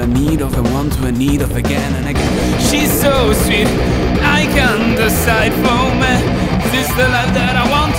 I need of, I want to, I need of again and again. She's so sweet, I can't decide for me. Is this the life that I want